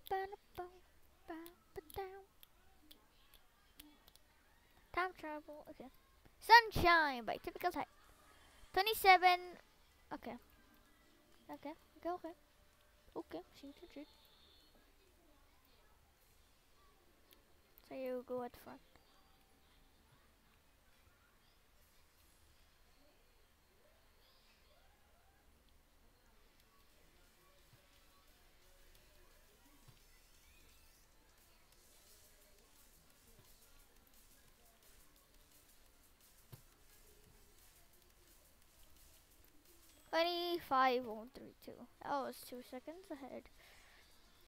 Time travel. Okay. Sunshine by Typical Type. 27. Okay. Okay. Okay. Okay. Okay. Shoot, shoot, shoot. So you go at front. Twenty-five won't 3 2. That was 2 seconds ahead.